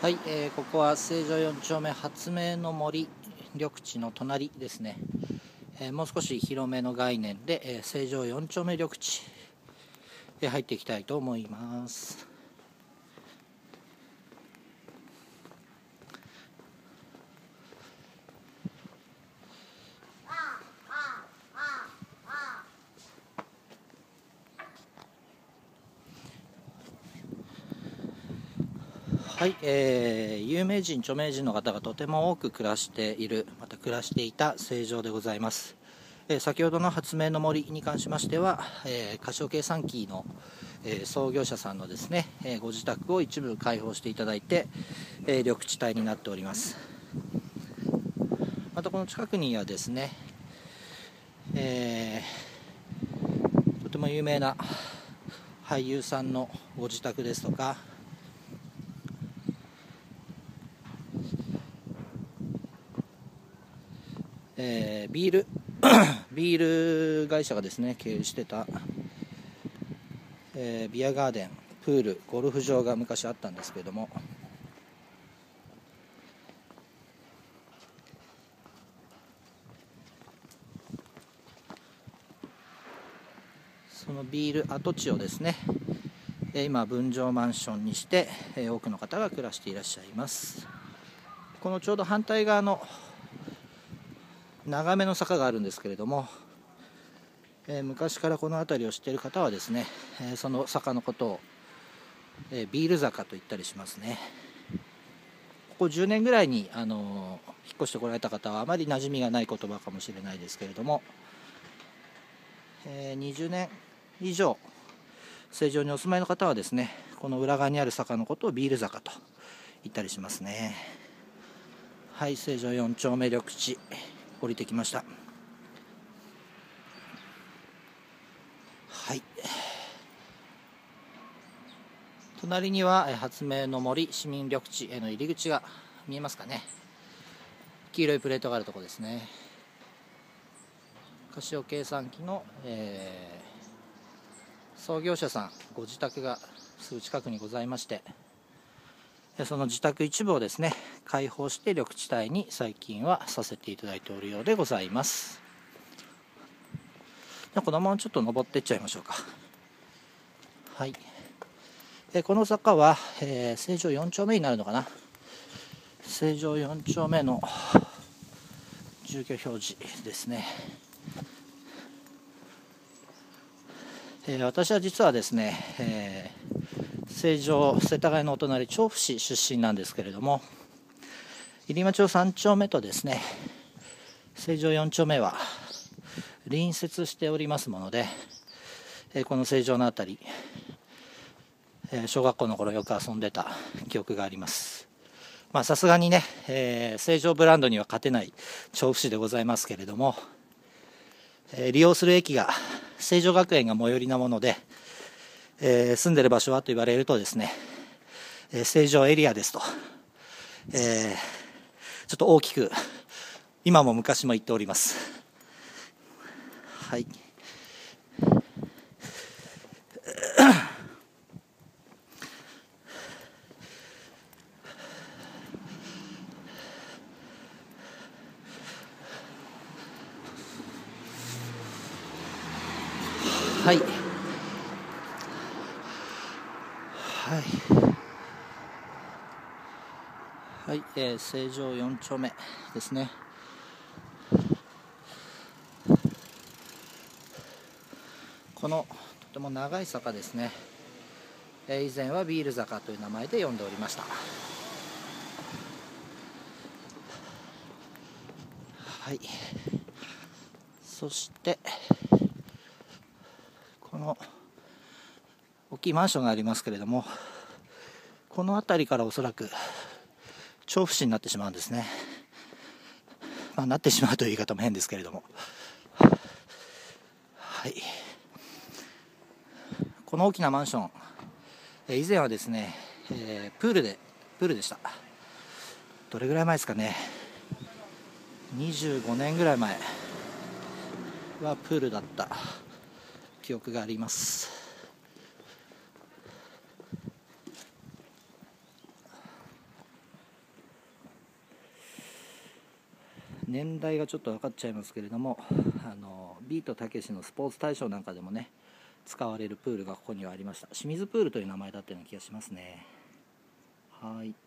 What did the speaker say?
はい、ここは成城4丁目発明の森緑地の隣ですね。もう少し広めの概念で、成城4丁目緑地へ入っていきたいと思います。はい、有名人著名人の方がとても多く暮らしている、また暮らしていた成城でございます。先ほどの発明の森に関しましては、カシオ計算機の、創業者さんのですね、ご自宅を一部開放していただいて、緑地帯になっております。またこの近くにはですね、とても有名な俳優さんのご自宅ですとか、ビール会社がですね経営してた、ビアガーデン、プール、ゴルフ場が昔あったんですけれども、そのビール跡地をですね、今分譲マンションにして、多くの方が暮らしていらっしゃいます。このちょうど反対側の長めの坂があるんですけれども、昔からこの辺りを知っている方はですね、その坂のことを、ビール坂と言ったりしますね。ここ10年ぐらいに引っ越してこられた方はあまり馴染みがない言葉かもしれないですけれども、20年以上成城にお住まいの方はですね、この裏側にある坂のことをビール坂と言ったりしますね。はい、成城4丁目緑地降りてきました。はい、隣には発明の森市民緑地への入り口が見えますかね。黄色いプレートがあるところですね。カシオ計算機の、創業者さんご自宅がすぐ近くにございまして、その自宅一部をですね開放して緑地帯に最近はさせていただいておるようでございます。じゃこのままちょっと登っていっちゃいましょうか。はい、この坂は、成城4丁目になるのかな。成城4丁目の住居表示ですね。私は実はですね、成城世田谷のお隣調布市出身なんですけれども、入間町3丁目とですね成城4丁目は隣接しておりますもので、この成城のあたり、小学校の頃よく遊んでた記憶があります。さすがにね、成城ブランドには勝てない調布市でございますけれども、利用する駅が成城学園が最寄りなもので、住んでる場所はと言われるとですね、成城エリアですと、ちょっと大きく今も昔も言っております。はい、はいはい、成城4丁目ですね。このとても長い坂ですね、以前はビール坂という名前で呼んでおりました。はい、そしてこの大きいマンションがありますけれども、この辺りからおそらく調布市になってしまうんですね。なってしまうという言い方も変ですけれども、はい、この大きなマンション、以前はですね、プールでした。どれぐらい前ですかね、25年ぐらい前はプールだった記憶があります。 年代がちょっと分かっちゃいますけれども、ビートたけしのスポーツ大賞なんかでもね使われるプールがここにはありました。清水プールという名前だったような気がしますね。はい。